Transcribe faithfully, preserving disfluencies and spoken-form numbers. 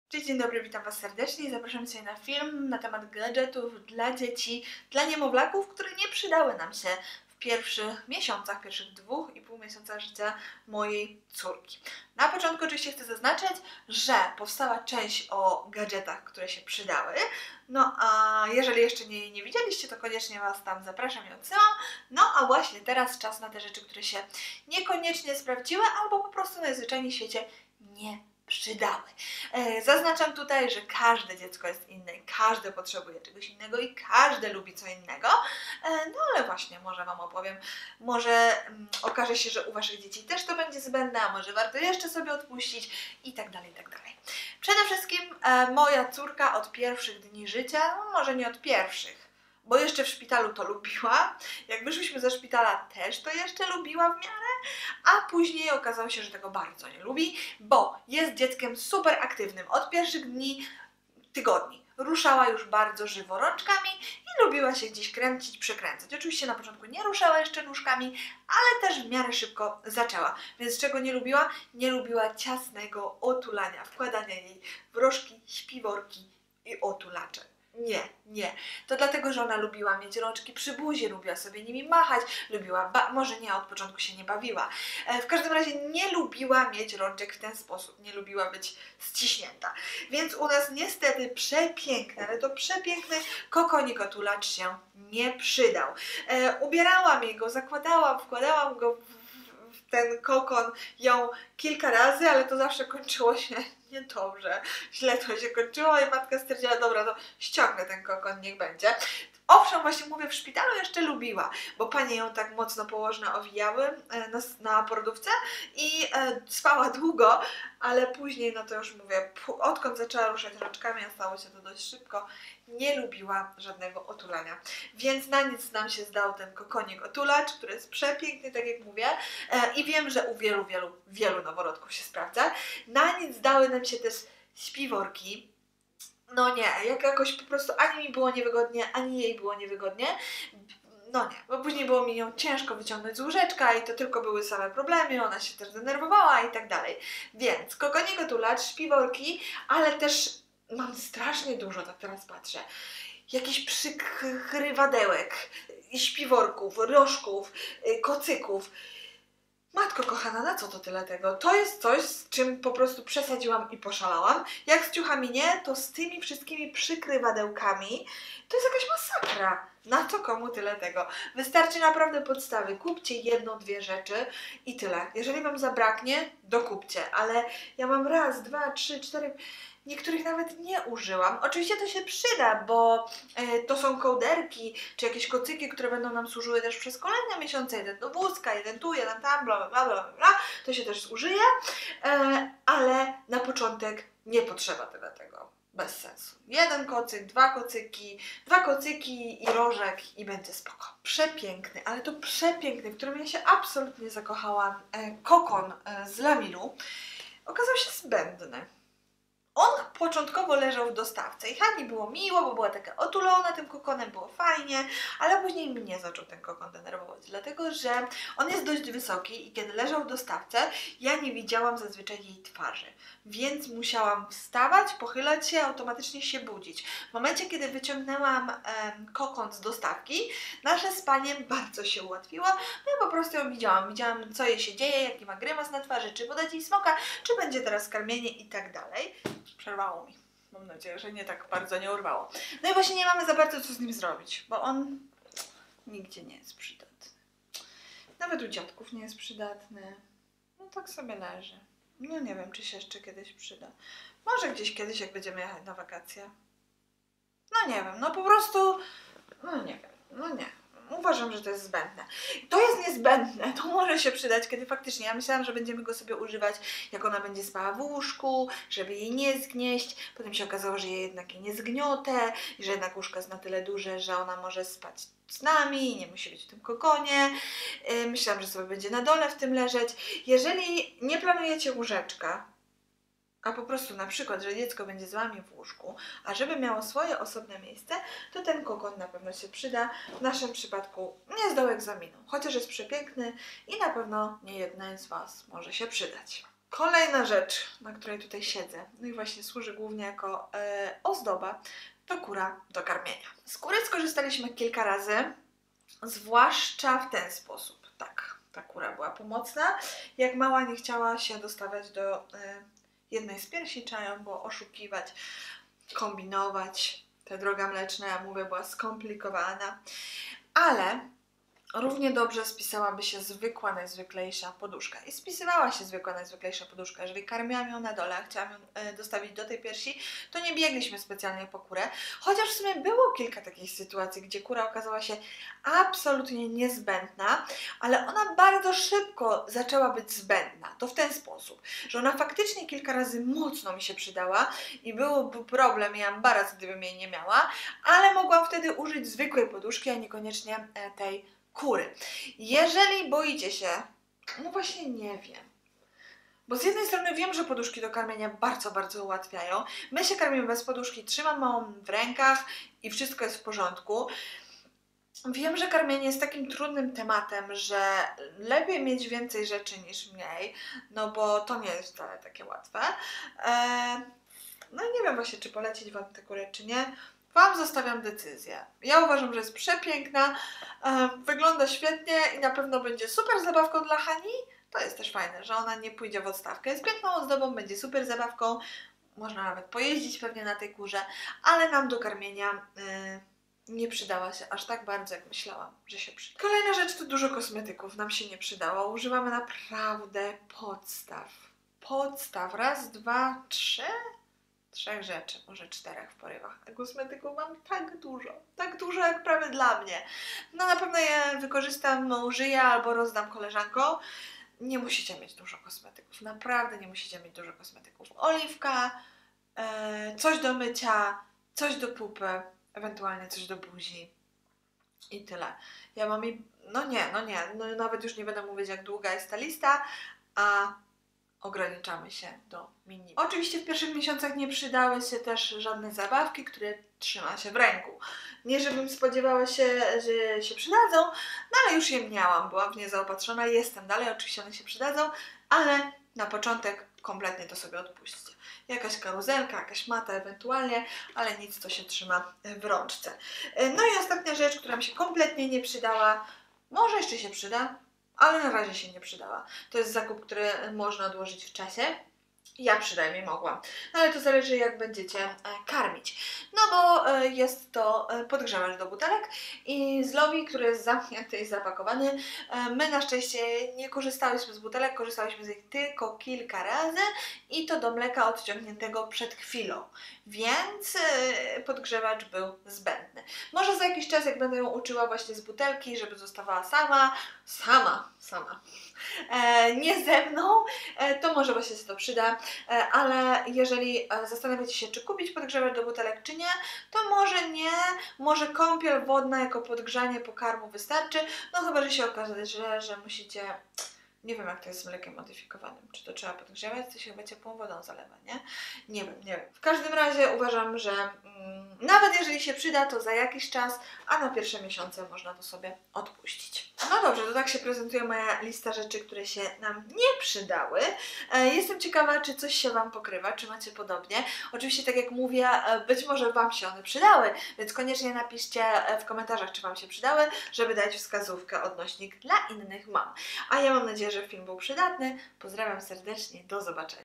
Cześć, dzień dobry, witam Was serdecznie i zapraszam dzisiaj na film na temat gadżetów dla dzieci, dla niemowlaków, które nie przydały nam się w pierwszych miesiącach, pierwszych dwóch i pół miesiąca życia mojej córki. Na początku oczywiście chcę zaznaczyć, że powstała część o gadżetach, które się przydały. No a jeżeli jeszcze nie, nie widzieliście, to koniecznie Was tam zapraszam i odsyłam. No a właśnie teraz czas na te rzeczy, które się niekoniecznie sprawdziły albo po prostu najzwyczajniej w świecie nie przydały. Zaznaczam tutaj, że każde dziecko jest inne, każde potrzebuje czegoś innego i każde lubi co innego. No ale właśnie, może Wam opowiem, może um, okaże się, że u Waszych dzieci też to będzie zbędne, a może warto jeszcze sobie odpuścić i tak dalej, i tak dalej. Przede wszystkim e, moja córka od pierwszych dni życia, no może nie od pierwszych, bo jeszcze w szpitalu to lubiła, jak wyszłyśmy ze szpitala też to jeszcze lubiła w miarę, a później okazało się, że tego bardzo nie lubi, bo jest dzieckiem super aktywnym od pierwszych dni, tygodni. Ruszała już bardzo żywo rączkami i lubiła się gdzieś kręcić, przekręcać. Oczywiście na początku nie ruszała jeszcze nóżkami, ale też w miarę szybko zaczęła. Więc czego nie lubiła? Nie lubiła ciasnego otulania, wkładania jej w rożki, śpiworki i otulacze. Nie, nie. To dlatego, że ona lubiła mieć rączki przy buzi, lubiła sobie nimi machać, lubiła, ba może nie, od początku się nie bawiła. E, w każdym razie nie lubiła mieć rączek w ten sposób, nie lubiła być ściśnięta. Więc u nas niestety przepiękny, ale to przepiękny kokonik otulacz się nie przydał. E, ubierałam jego, zakładałam, wkładałam go w ten kokon ją kilka razy, ale to zawsze kończyło się niedobrze. Źle to się kończyło i matka stwierdziła, dobra, to ściągnę ten kokon, niech będzie. Owszem, właśnie mówię, w szpitalu jeszcze lubiła, bo panie ją tak mocno położne owijały na, na porodówce i e, spała długo, ale później, no to już mówię, odkąd zaczęła ruszać rączkami, a stało się to dość szybko, nie lubiła żadnego otulania. Więc na nic nam się zdał ten kokonik otulacz, który jest przepiękny, tak jak mówię, e, i wiem, że u wielu, wielu, wielu noworodków się sprawdza. Na nic zdały nam się też śpiworki. No nie, jak jakoś po prostu ani mi było niewygodnie, ani jej było niewygodnie. No nie, bo później było mi ją ciężko wyciągnąć z łóżeczka i to tylko były same problemy, ona się też denerwowała i tak dalej. Więc kokonik otulacz, śpiworki, ale też mam strasznie dużo, tak teraz patrzę, jakichś przykrywadełek, śpiworków, rożków, kocyków. Matko kochana, na co to tyle tego? To jest coś, z czym po prostu przesadziłam i poszalałam. Jak z ciuchami nie, to z tymi wszystkimi przykrywadełkami to jest jakaś masakra. Na co komu tyle tego? Wystarczy naprawdę podstawy. Kupcie jedną, dwie rzeczy i tyle. Jeżeli Wam zabraknie, dokupcie. Ale ja mam raz, dwa, trzy, cztery... Niektórych nawet nie użyłam. Oczywiście to się przyda, bo e, to są kołderki, czy jakieś kocyki, które będą nam służyły też przez kolejne miesiące. Jeden do wózka, jeden tu, jeden tam, bla, bla, bla, bla. To się też zużyje, e, ale na początek nie potrzeba tyle tego. Bez sensu. Jeden kocyk, dwa kocyki, dwa kocyki i rożek i będzie spoko. Przepiękny, ale to przepiękny, w którym ja się absolutnie zakochałam, e, kokon e, z Lamilu okazał się zbędny. On początkowo leżał w dostawce i Hani było miło, bo była taka otulona tym kokonem, było fajnie, ale później mnie zaczął ten kokon denerwować, dlatego że on jest dość wysoki i kiedy leżał w dostawce, ja nie widziałam zazwyczaj jej twarzy, więc musiałam wstawać, pochylać się, automatycznie się budzić. W momencie, kiedy wyciągnęłam em, kokon z dostawki, nasze spanie bardzo się ułatwiło, bo ja po prostu ją widziałam, widziałam co jej się dzieje, jaki ma grymas na twarzy, czy podać jej smoka, czy będzie teraz karmienie i tak dalej. Przerwało mi. Mam nadzieję, że nie tak bardzo nie urwało. No i właśnie nie mamy za bardzo co z nim zrobić, bo on nigdzie nie jest przydatny. Nawet u dziadków nie jest przydatny. No tak sobie leży. No nie wiem, czy się jeszcze kiedyś przyda. Może gdzieś kiedyś, jak będziemy jechać na wakacje. No nie wiem, no po prostu... No nie wiem, no nie. Uważam, że to jest zbędne. To jest niezbędne, to może się przydać, kiedy faktycznie, ja myślałam, że będziemy go sobie używać, jak ona będzie spała w łóżku, żeby jej nie zgnieść. Potem się okazało, że jej jednak jej nie zgniotę i że jednak łóżko jest na tyle duże, że ona może spać z nami i nie musi być w tym kokonie. Myślałam, że sobie będzie na dole w tym leżeć. Jeżeli nie planujecie łóżeczka, a po prostu na przykład, że dziecko będzie z Wami w łóżku, a żeby miało swoje osobne miejsce, to ten kokon na pewno się przyda. W naszym przypadku nie zdał egzaminu, chociaż jest przepiękny i na pewno nie jednej z Was może się przydać. Kolejna rzecz, na której tutaj siedzę, no i właśnie służy głównie jako e, ozdoba, to kura do karmienia. Z kury skorzystaliśmy kilka razy, zwłaszcza w ten sposób. Tak, ta kura była pomocna. Jak mała nie chciała się dostawać do e, jednej z piersi, trzeba ją było oszukiwać, kombinować. Ta droga mleczna, ja mówię, była skomplikowana, ale równie dobrze spisałaby się zwykła, najzwyklejsza poduszka. I spisywała się zwykła, najzwyklejsza poduszka. Jeżeli karmiłam ją na dole, a chciałam ją e, dostawić do tej piersi, to nie biegliśmy specjalnie po kurę. Chociaż w sumie było kilka takich sytuacji, gdzie kura okazała się absolutnie niezbędna, ale ona bardzo szybko zaczęła być zbędna. To w ten sposób, że ona faktycznie kilka razy mocno mi się przydała i byłby problem i ambaras, gdybym jej nie miała, ale mogłam wtedy użyć zwykłej poduszki, a niekoniecznie e, tej kury. Jeżeli boicie się, no właśnie nie wiem, bo z jednej strony wiem, że poduszki do karmienia bardzo, bardzo ułatwiają. My się karmimy bez poduszki, trzymam małą w rękach i wszystko jest w porządku. Wiem, że karmienie jest takim trudnym tematem, że lepiej mieć więcej rzeczy niż mniej, no bo to nie jest wcale takie łatwe. Eee, no i nie wiem właśnie, czy polecić Wam tę kurę, czy nie. Wam zostawiam decyzję. Ja uważam, że jest przepiękna, e, wygląda świetnie i na pewno będzie super zabawką dla Hani. To jest też fajne, że ona nie pójdzie w odstawkę. Jest piękną ozdobą, będzie super zabawką. Można nawet pojeździć pewnie na tej kurze, ale nam do karmienia e, nie przydała się aż tak bardzo, jak myślałam, że się przyda. Kolejna rzecz to dużo kosmetyków. Nam się nie przydało. Używamy naprawdę podstaw. Podstaw. Raz, dwa, trzy... Trzech rzeczy, może czterech w porywach. A kosmetyków mam tak dużo, tak dużo jak prawie dla mnie. No na pewno je wykorzystam, użyję albo rozdam koleżankom. Nie musicie mieć dużo kosmetyków, naprawdę nie musicie mieć dużo kosmetyków. Oliwka, e, coś do mycia, coś do pupy, ewentualnie coś do buzi i tyle. Ja mam i... no nie, no nie, no nawet już nie będę mówić, jak długa jest ta lista, a ograniczamy się do mini. Oczywiście w pierwszych miesiącach nie przydały się też żadne zabawki, które trzyma się w ręku. Nie żebym spodziewała się, że się przydadzą, no ale już je miałam, byłam w nie zaopatrzona, jestem dalej, oczywiście one się przydadzą, ale na początek kompletnie to sobie odpuśćcie. Jakaś karuzelka, jakaś mata ewentualnie, ale nic, co się trzyma w rączce. No i ostatnia rzecz, która mi się kompletnie nie przydała, może jeszcze się przyda, ale na razie się nie przydała. To jest zakup, który można odłożyć w czasie. Ja przynajmniej mogłam. No ale to zależy, jak będziecie e, karmić. No bo e, jest to e, podgrzewacz do butelek i z Lowi, który jest zamknięty i zapakowany, e, my na szczęście nie korzystałyśmy z butelek, korzystałyśmy z nich tylko kilka razy i to do mleka odciągniętego przed chwilą. Więc e, podgrzewacz był zbędny. Może za jakiś czas, jak będę ją uczyła właśnie z butelki, żeby zostawała sama, sama, sama, e, nie ze mną, e, to może właśnie się to przyda. Ale jeżeli zastanawiacie się, czy kupić podgrzewacz do butelek, czy nie, to może nie, może kąpiel wodna jako podgrzanie pokarmu wystarczy, no chyba, że się okaże, że, że musicie, nie wiem jak to jest z mlekiem modyfikowanym, czy to trzeba podgrzewać, to się chyba ciepłą wodą zalewa, nie? Nie wiem, nie wiem. W każdym razie uważam, że mm, nawet jeżeli się przyda, to za jakiś czas, a na pierwsze miesiące można to sobie odpuścić. No dobrze, to tak się prezentuje moja lista rzeczy, które się nam nie przydały. E, jestem ciekawa, czy coś się Wam pokrywa, czy macie podobnie. Oczywiście, tak jak mówię, być może Wam się one przydały, więc koniecznie napiszcie w komentarzach, czy Wam się przydały, żeby dać wskazówkę, odnośnik dla innych mam. A ja mam nadzieję, że film był przydatny. Pozdrawiam serdecznie, do zobaczenia.